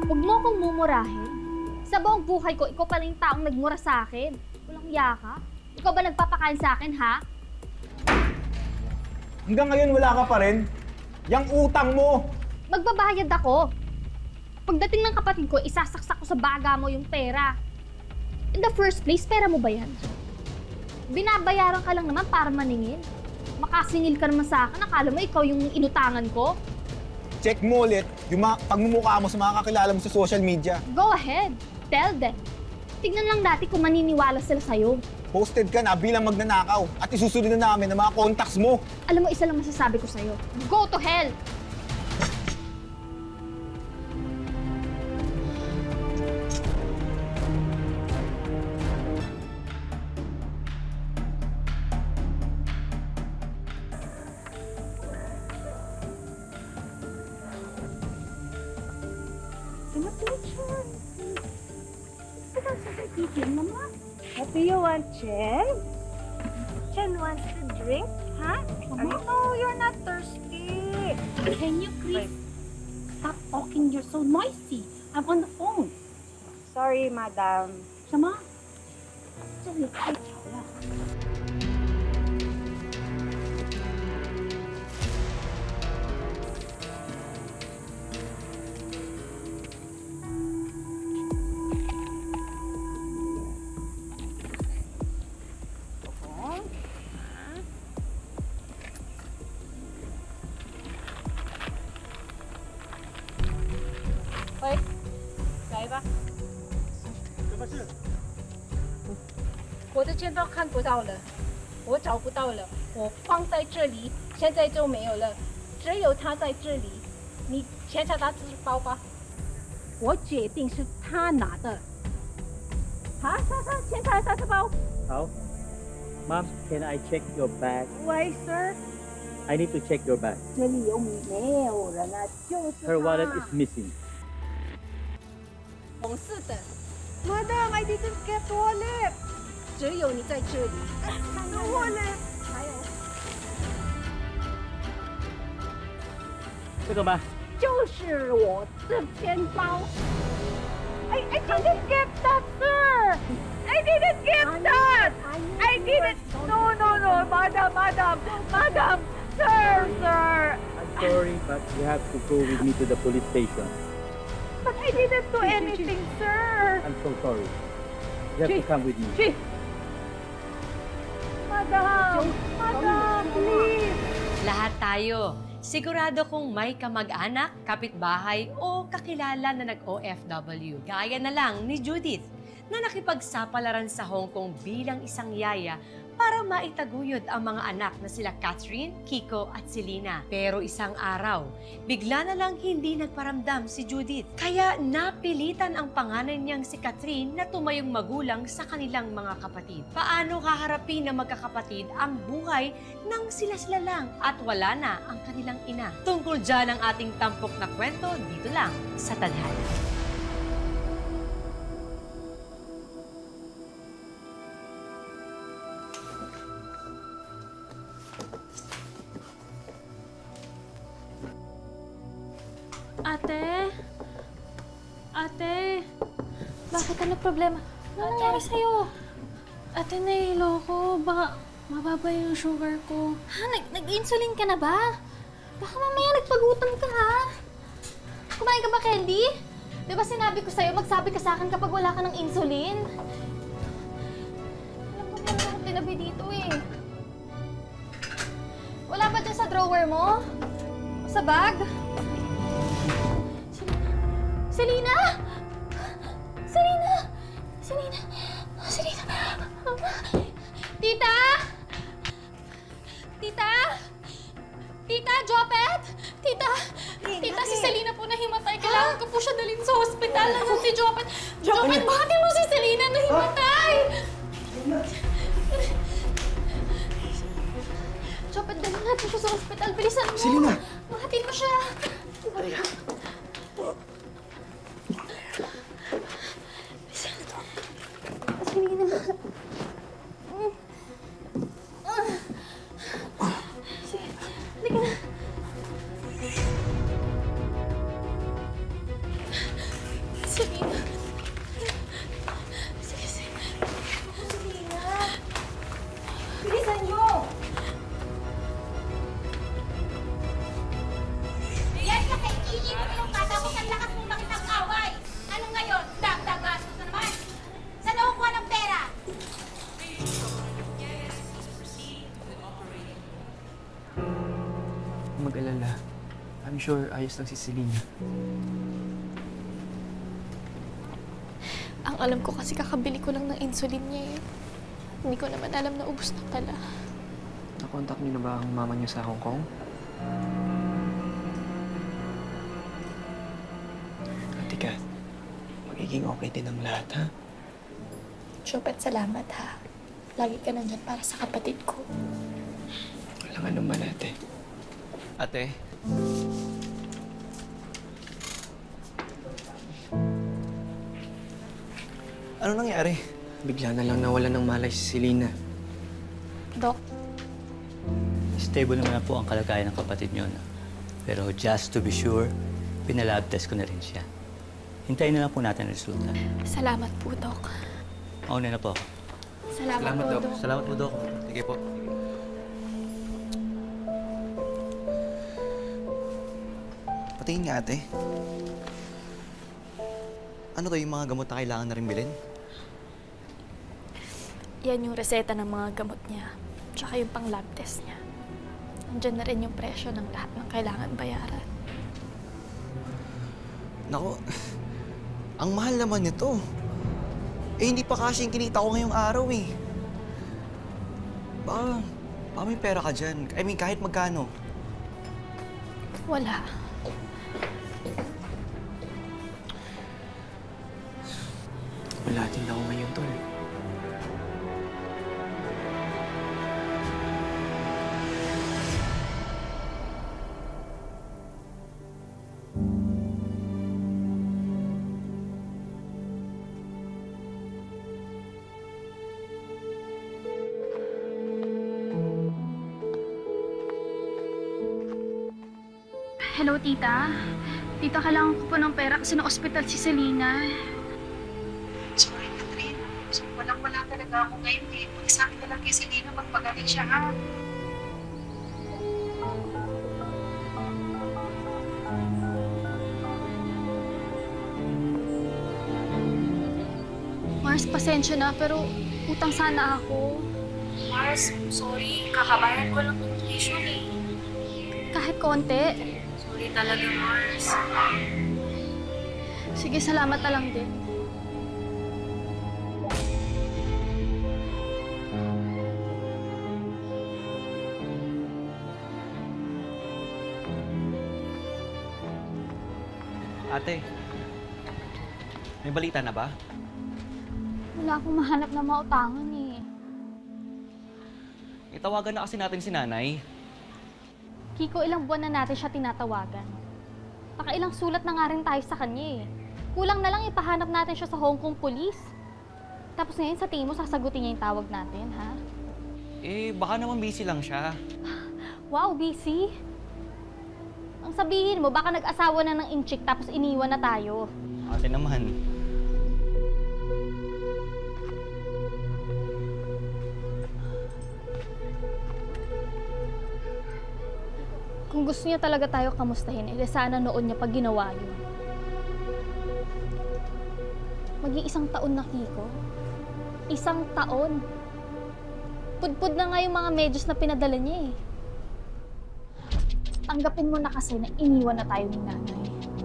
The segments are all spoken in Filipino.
Huwag mo akong mumurahin. Sa buong buhay ko, ikaw pala yung taong nagmura sa akin. Walang yaka. Ikaw ba nagpapakain sa akin, ha? Hanggang ngayon wala ka pa rin? Yang utang mo! Magbabayad ako. Pagdating ng kapatid ko, isasaksak ko sa baga mo yung pera. In the first place, pera mo ba yan? Binabayaran ka lang naman para maningil. Makasingil ka naman sa akin, akala mo ikaw yung inutangan ko? Check mo ulit yung pagmumukha mo sa mga kakilala mo sa social media. Go ahead. Tell them. Tignan lang natin kung maniniwala sila sa'yo. Posted ka na bilang magnanakaw at isusunod na namin ang mga contacts mo. Alam mo, isa lang masasabi ko sa'yo. Go to hell! What do you want, Chen? Chen wants to drink, huh? No, you're not thirsty. Can you please stop talking? You're so noisy. I'm on the phone. Sorry, madam. 什么？这里太吵了。 喂，来吧。 什么事？ 我的钱包看不到了，我找不到了，我放在这里，现在就没有了，只有它在这里。你检查他支包吧。 我决定是他拿的。 好，检查他支包。 好 Ma'am, can I check your bag? Why, sir？ I need to check your bag. 这里有没有人啊？就是他。 Her wallet is missing. 红色的。Madam, I didn't get wallet. 只有你在这里。No wallet。还有。 这个吗？ 就是我的钱包。I didn't get that, sir. I didn't get that. I didn't. No, madam, sir. I'm sorry, but you have to go with me to the police station. But I didn't do anything, sir. I'm so sorry. You have to come with me. Chief. Madam, please. Lahat tayo, sigurado kung may kamag-anak, kapitbahay o kakilala na nag-OFW. Gaya na lang ni Judith na nakipagsapalaran sa Hong Kong bilang isang yaya para maitaguyod ang mga anak na sila Catherine, Kiko at Selena. Pero isang araw, bigla na lang hindi nagparamdam si Judith. Kaya napilitan ang panganay niyang si Catherine na tumayong magulang sa kanilang mga kapatid. Paano haharapin ng magkakapatid ang buhay nang sila-sila lang at wala na ang kanilang ina? Tungkol dyan ang ating tampok na kwento dito lang sa Tadhana. Ate, bakit ano problema? Ano nangyari sa'yo? Ate, nahilo ko. Baka mababa yung sugar ko. Ha? Nag-insulin ka na ba? Baka mamaya nagpagutom ka, ha? Kumain ka ba, Candy? Di ba sinabi ko sa'yo, magsabi ka sa akin kapag wala ka ng insulin? Alam ko meron akong tinabi dito, eh. Wala ba dyan sa drawer mo? O sa bag? Selena! Selena! Selena! Selena! Tita! Tita! Tita, Jopet! Tita! Tita, si Selena po nahimatay. Kailangan ko po siya dalhin sa hospital. Nasaan si Jopet? Jopet, bakit mo si Selena nahimatay? Jopet, dalhin natin siya sa hospital. Bilisan mo! Selena! Mahatid mo siya! Selena. Halika na. Selena. Sige, sige. Bilisan nyo! Yan kasi iinit yung bata ko sa lakas mong makipag-away. Ano ngayon? Dagdag gastos na naman. Saan nakukuha ng pera? Mag-alala. I'm sure ayos lang si Selena. Ang alam ko kasi kakabili ko lang ng insulin niya eh. Hindi ko naman alam na ubos na pala. Nakontak niyo na ba ang mama niyo sa Hong Kong? Ate Kat, magiging okay din ang lahat, ha? Chopet, salamat ha. Lagi ka nandyan para sa kapatid ko. Walang anuman, ate. Ate? Ano nangyari? Bigla na lang nawalan ng malay si Selena. Dok, Stable naman na po ang kalagayan ng kapatid niyo. No? Pero just to be sure, pinalab test ko na rin siya. Hintayin na lang po natin ang resulta. salamat po, Dok. Mauna na po ako. Salamat po, Dok. Salamat po, Dok. Sige po. Patingin nga, ate. Ano to yung mga gamot na kailangan na rin bilhin? Yan yung reseta ng mga gamot niya. Tsaka yung pang-lab test niya. Nandyan na rin yung presyo ng lahat ng kailangan bayaran. Nako, ang mahal naman nito. Eh, hindi pa kasi yung kinita ko ngayong araw eh. Baka may pera ka dyan. I mean, kahit magkano. Wala. Wala din ako ngayon, tol. Hello, tita. Tita, kailangan ko po ng pera kasi na-ospital si Selena. Sorry, Catherine. So, walang-wala talaga ako ngayon eh. Pag-sabi na lang kay Selena, magpagaling siya, ha? Mars, pasensya na, pero utang sana ako. Mars, sorry. Kakabayan ko lang ng tuition eh. Kahit konti. Sorry talaga, Mars. Sige, salamat na lang din. Ate, may balita na ba? Wala akong mahanap na mautangan eh. Itawagan na kasi natin si nanay. Kiko, ilang buwan na natin siya tinatawagan. Nakailang sulat na nga rin tayo sa kanya eh. Kulang na lang ipahanap natin siya sa Hong Kong Police. Tapos ngayon sa tingin mo sasagutin niya yung tawag natin, ha? Eh, baka naman busy lang siya. Wow, busy. Ang sabihin mo, baka nag-asawa na ng inchik tapos iniwan na tayo. Ate naman. Kung gusto niya talaga tayo kamustahin, eh sana noon niya pag ginawa yun. Mag-iisang taon na, Kiko. Isang taon. Pudpud na nga yung mga medyas na pinadala niya eh. Tanggapin mo na kasi na iniwan na tayo ni nanay.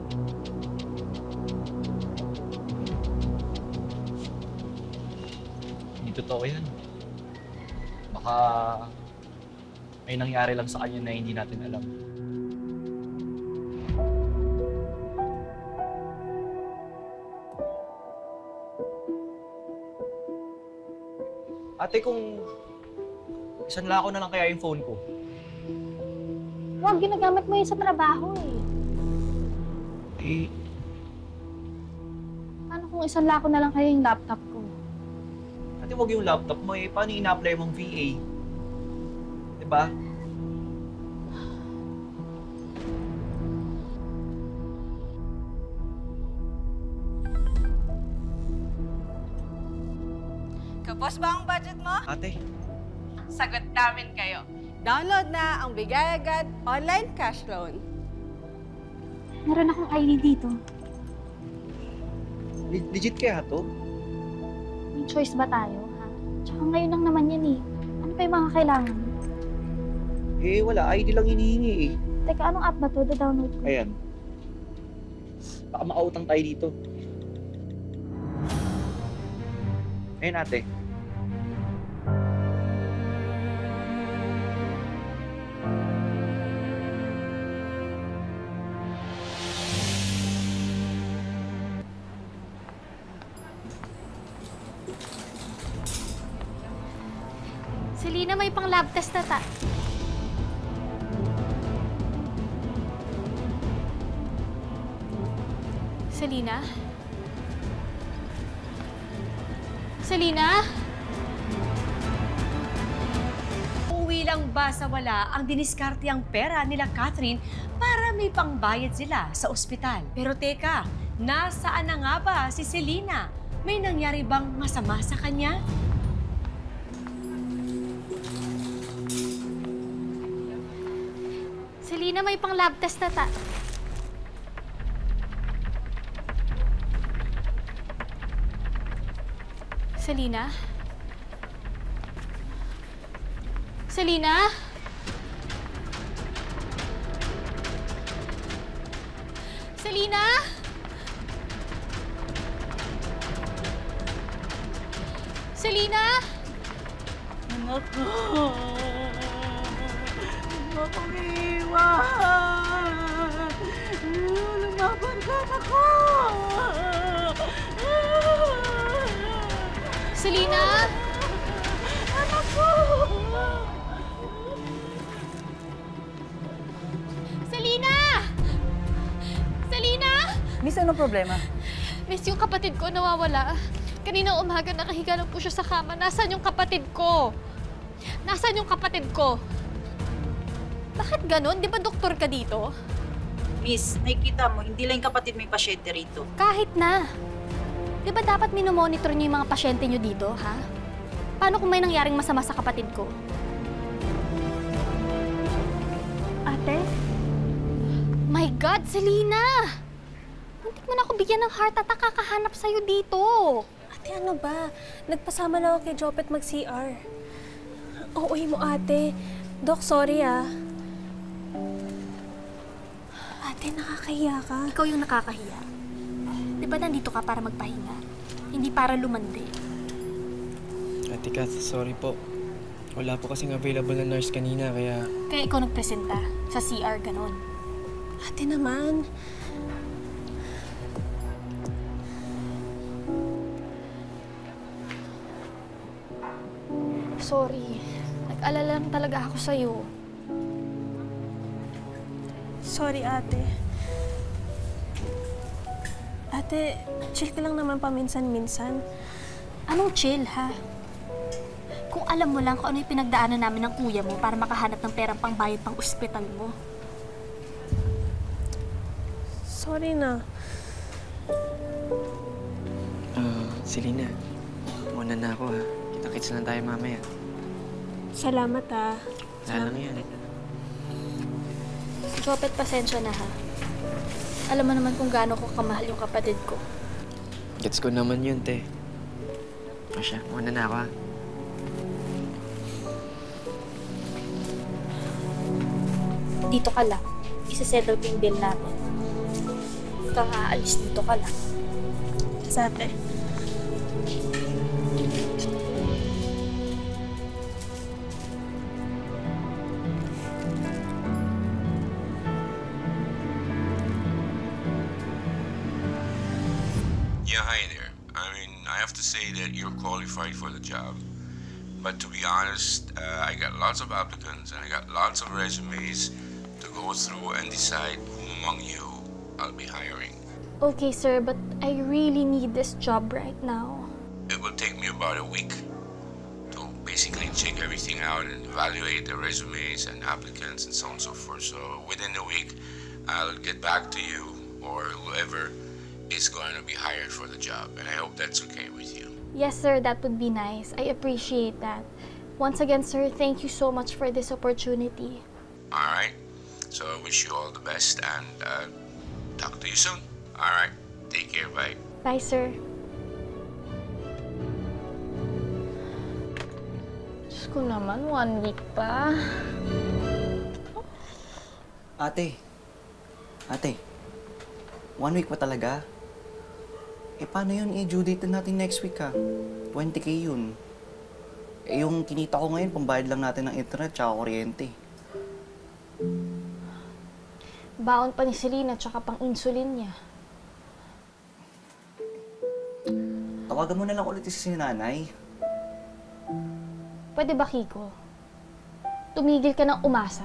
Hindi totoo yan. Baka may nangyari lang sa kanya na hindi natin alam. Ate, kung isang lako na lang kaya yung phone ko. Huwag, ginagamit mo yun sa trabaho eh. Eh, Paano kung isang lako na lang kayo yung laptop ko? ate, wag yung laptop mo eh. Paano ina-apply mong VA? Diba? Tapos ba ang budget mo? Ate, Sagot namin kayo. Download na ang Bigay Agad Online Cash Loan. Meron akong ID dito. legit kaya to? May choice ba tayo, ha? Tsaka ngayon lang naman yan eh. Ano pa yung mga kailangan? Eh, wala. ID lang hinihingi eh. Teka, anong app ba to? Da-download ko. Ayan. Baka makautang tayo dito. Ayun, ate. Selena, may pang lab test na ta. Selena? Selena? Uuwi lang ba sa wala ang diniskarte ang pera nila Catherine para may pangbayad sila sa ospital? Pero teka, nasaan na nga ba si Selena? May nangyari bang masama sa kanya? Selena, may pang lab test na ta. Selena? Selena? Selena? Selena? Anak ko! Huwag akong iiwan! Lumaban ka, anak ko! Selena? Anak ko! Selena! Selena? Miss, anong problema? Miss, yung kapatid ko nawawala. Kaninang umaga nakahiga lang po siya sa kama. Nasaan yung kapatid ko? Nasaan yung kapatid ko? Bakit ganon? Di ba doktor ka dito? Miss, nakikita mo, hindi lang yung kapatid may pasyente rito. Kahit na. Di ba dapat minomonitor niyo yung mga pasyente niyo dito, ha? Paano kung may nangyaring masama sa kapatid ko? Ate? My God, Selena! Muntik mo na ako bigyan ng heart attack kakahanap sa'yo dito. Ate, ano ba? Nagpasama lang ako kay Jopet mag-CR. Oo, mo ate. Dok, sorry ah. Ate, nakakahiya ka. Ikaw yung nakakahiya. Di ba nandito ka para magpahinga? Hindi para lumandi. Ate Kath, sorry po. Wala po kasing available na nurse kanina, kaya... Kaya ikaw nagpresenta sa CR, ganon. Ate naman. Sorry. Nag-alala lang talaga ako sa'yo. Sorry, ate. Ate, chill ka lang naman paminsan-minsan. Anong chill, ha? Kung alam mo lang kung ano yung pinagdaanan namin ng kuya mo para makahanap ng perang pangbayad pang ospital mo. Sorry na. Selena, muna na ako ha. Kita-kits lang tayo mamaya. Salamat ah. Wala lang yan. Jopet, pasensya na ha. Alam mo naman kung gaano ko kamahal yung kapatid ko. Gets ko naman yun, te. O siya, muna na ako ha. Dito ka lang. Isa-settle ko yung bill natin. Huwag kang aalis, dito ka lang. Sa ate. Yeah, hi there. I mean, I have to say that you're qualified for the job. But to be honest, I got lots of applicants and I got lots of resumes to go through and decide who among you I'll be hiring. Okay, sir, but I really need this job right now. It will take me about a week to basically check everything out and evaluate the resumes and applicants and so on and so forth. So within a week, I'll get back to you or whoever is going to be hired for the job. And I hope that's okay with you. Yes, sir, that would be nice. I appreciate that. Once again, sir, thank you so much for this opportunity. All right. So I wish you all the best and talk to you soon. All right. Take care. Bye. Bye, sir. Diyos ko naman, 1 week pa. Ate. 1 week pa talaga? Eh, paano yun? Due date na natin next week, ha? 20K yun. Eh, yung kinita ko ngayon, pambayad lang natin ng internet tsaka kuryente. Baon pa ni Selena tsaka pang insulin niya. Tawagan mo na lang ulit si nanay. Pwede ba, Kiko? Tumigil ka ng umasa.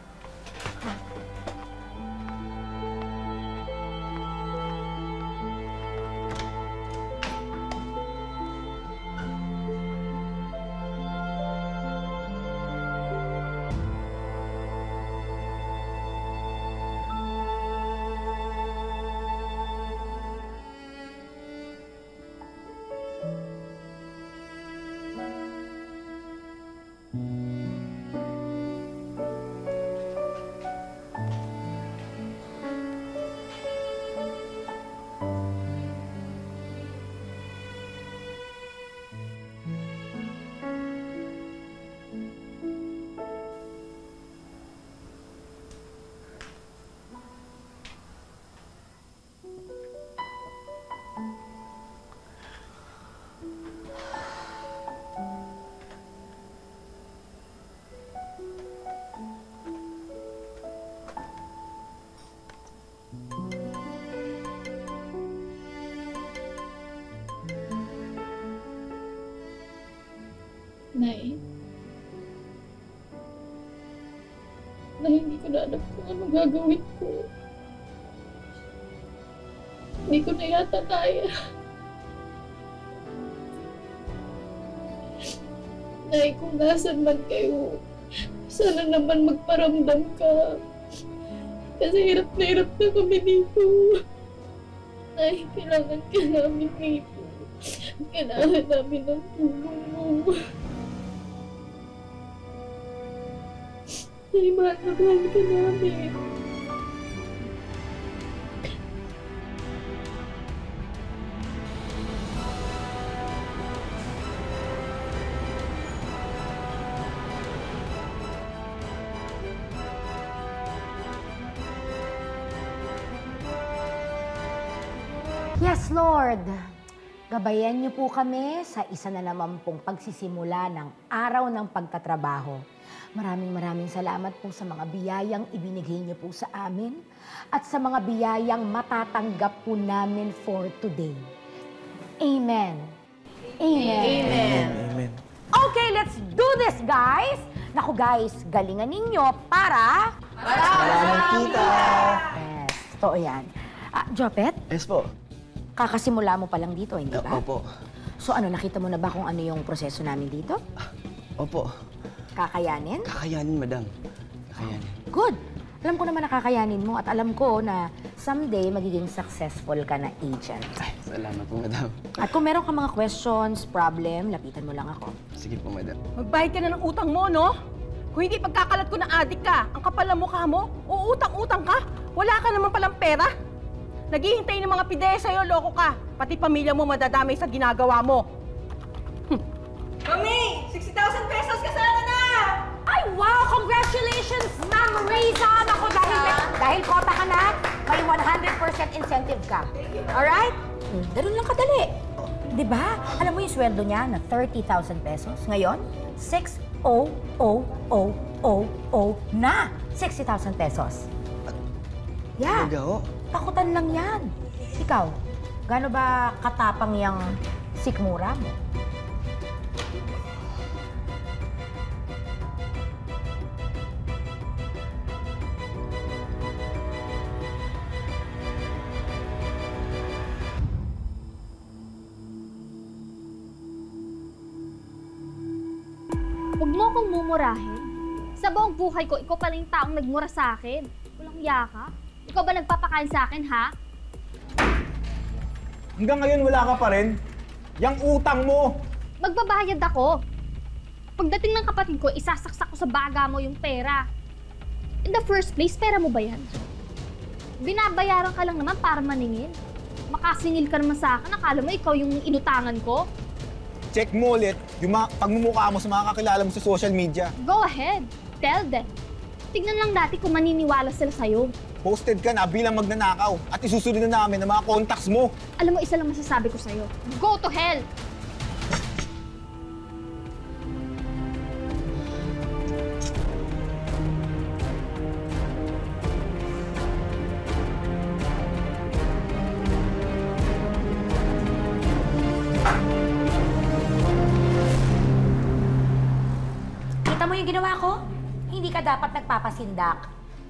Nay, hindi ko na alam kung anong gagawin ko. Hindi ko na yata kaya. Nay, kung nasan man kayo, sana naman magparamdam ka. Kasi hirap na kami dito. Nay, kailangan ka namin dito. Kailangan namin ng tulong mo. Ay, mahal ka namin. Yes, Lord. Gabayan niyo po kami sa isa na naman pong pagsisimula ng araw ng pagtatrabaho. Maraming salamat po sa mga biyayang ibinigay niyo po sa amin at sa mga biyayang matatanggap po namin for today. Amen. Amen. Okay, let's do this, guys! Naku, guys, galingan ninyo para... Maraming kita! Yes, totoo yan. Jopet? Yes po. Kakasimula mo pa lang dito, hindi ba? Opo. So ano, nakita mo na ba kung ano yung proseso namin dito? Opo. Kakayanin? Kakayanin, madam. Kakayanin. Good! Alam ko naman na kakayanin mo at alam ko na someday magiging successful ka na agent. Ay, salamat po, madam. At kung meron ka mga questions, problem, lapitan mo lang ako. Sige po, madam. Magbayad ka na ng utang mo, no? Kung hindi pagkakalat ko na adik ka, ang kapal ng mukha mo, uutang-utang ka, wala ka naman palang pera. Naghihintay ng mga pideya sa'yo, loko ka. Pati pamilya mo madadamay sa ginagawa mo. Mami! 60,000 pesos ka sana na! Ay, wow! Congratulations, Ma'am Riza! Naku, dahil kota ka na, may 100% incentive ka. Alright? Ganun lang kadali. Diba? Alam mo yung sweldo niya na 30,000 pesos. Ngayon, 6,000,000 na 60,000 pesos. Yeah. Takutan lang yan. Ikaw, gaano ba katapang yung sikmura mo? Huwag mo akong mumurahin. Sa buong buhay ko, ikaw pala yung taong nagmura sa akin. Walang yaka. Ikaw ba nagpapakain sa akin, ha? Hanggang ngayon, wala ka pa rin. Yang utang mo! Magbabayad ako. Pagdating ng kapatid ko, isasaksak ko sa baga mo yung pera. In the first place, pera mo ba yan? Binabayaran ka lang naman para maningil. Makasingil ka naman sa akin, akala mo ikaw yung inutangan ko? Check mo ulit yung pagmumukha mo sa mga kakilala mo sa social media. Go ahead, tell them. Tignan lang natin kung maniniwala sila sa'yo. Posted ka na bilang magnanakaw at isusunod na namin ang mga contacts mo. Alam mo, isa lang masasabi ko sa'yo. Go to hell! Kita mo yung ginawa ko? Hindi ka dapat nagpapasindak.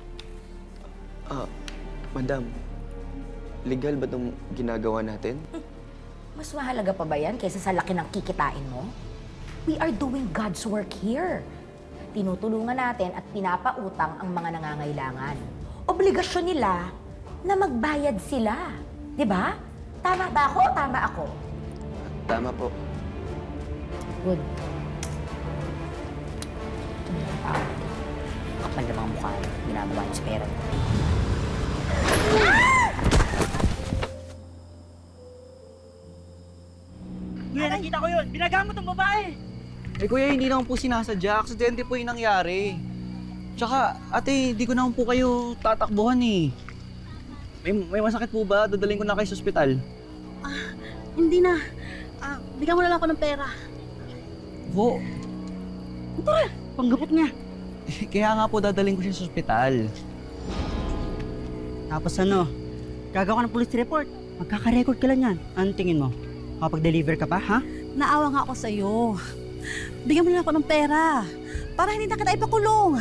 Madam, legal ba itong ginagawa natin? Mas mahalaga pa ba yan kaysa sa laki ng kikitain mo? We are doing God's work here. Tinutulungan natin at pinapautang ang mga nangangailangan. Obligasyon nila na magbayad sila. Di ba? Tama ba ako o tama ako? Tama po. Good. Kapal na mga mukha, ginagawa niyo sa pera. Kuya, nakita ko yun! Binagamot ang babae! Eh kuya, hindi naman po sinasadya. Aksidente po yung nangyari. Tsaka, ate, hindi ko naman po kayo tatakbuhan eh. May masakit po ba? Dadalhin ko na kayo sa ospital. Hindi na. Bigyan mo na lang ako ng pera. Po? Tara, panggapot niya. Kaya nga po dadalhin ko siya sa ospital. Tapos ano, gagawa ng police report. Magkaka-record ka lang yan. Anong tingin mo? Kapag-deliver ka pa, ha? Naawa nga ako sa'yo. Bigyan mo na ako ng pera para hindi na kita ipakulong.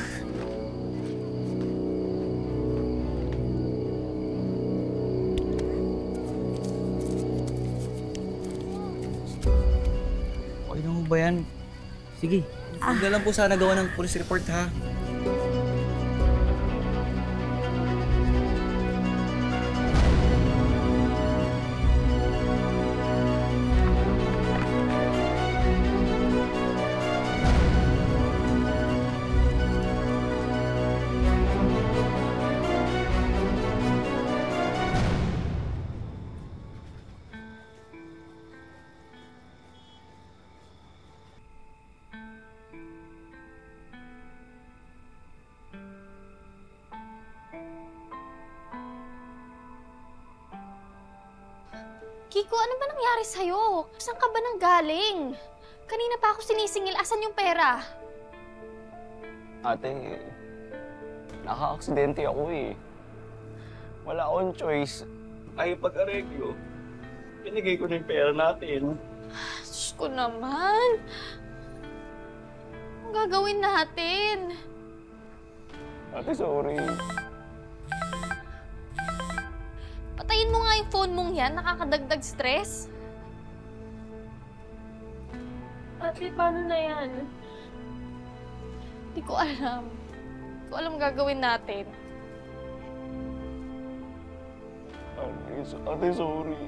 Okay na mo ba yan? Sige. Huwag na lang po sana gawa ng police report, ha? Kiko, ano ba nangyari sa'yo? Saan ka ba nang galing? Kanina pa ako sinisingil. Asan yung pera? Ate, naka-aksidente ako eh. Wala akong choice. Ay pag-areglo. Pinigay ko na yung pera natin. Diyos ko naman. Anong gagawin natin? Ate, sorry. Patayin mo nga yung phone mong yan. Nakakadagdag stress. Ate, paano na yan? Hindi ko alam. Hindi ko alam gagawin natin. Ate, sorry.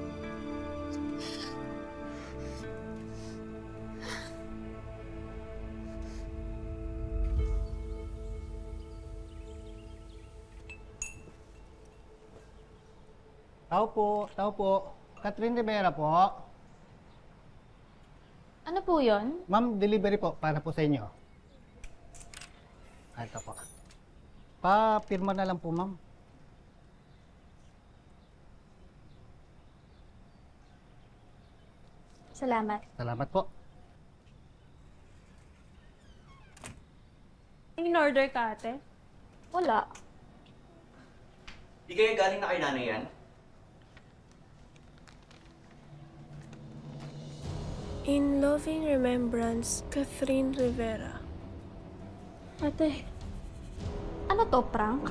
Tao po. Catherine Rivera po. Ano po yun? Ma'am, delivery po para po sa inyo. Ito po. Pa-pirma na lang po, ma'am. Salamat. Salamat po. In-order ka, ate? Wala. Di kayo galing na kay nanay yan? In loving remembrance, Catherine Rivera. Ate, ano to, prank?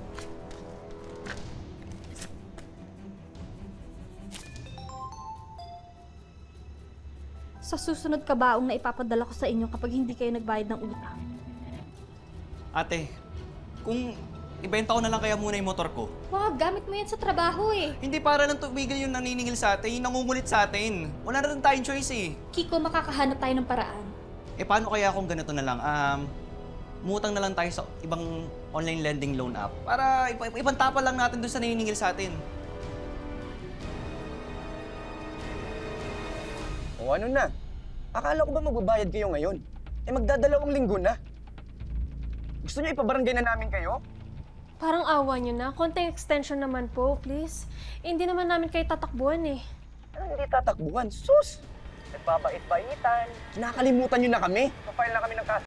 Sa susunod ka baong na ipapadala ko sa inyo kapag hindi kayo nagbayad ng utang. Ate, kung ibenta ko na lang kaya muna yung motor ko. Wag, gamit mo yan sa trabaho eh. Hindi para lang tumigil yung naniningil sa atin, yung nangungulit sa atin. Wala na rin tayong choice eh. Kiko, makakahanap tayo ng paraan. Eh paano kaya kung ganito na lang? Umutang na lang tayo sa ibang online lending loan app para ipantapal lang natin doon sa naniningil sa atin. O ano na? Akala ko ba magbabayad kayo ngayon? Eh magdadalawang linggo na. Gusto niyo ipabarangay na namin kayo? Parang awa niyo na. Konting extension naman po, please. Hindi naman namin kayo tatakbuhan eh. Ano hindi tatakbuhan? Sus! Nagbabait-baitan. Nakalimutan niyo na kami. Papile na kami ng cash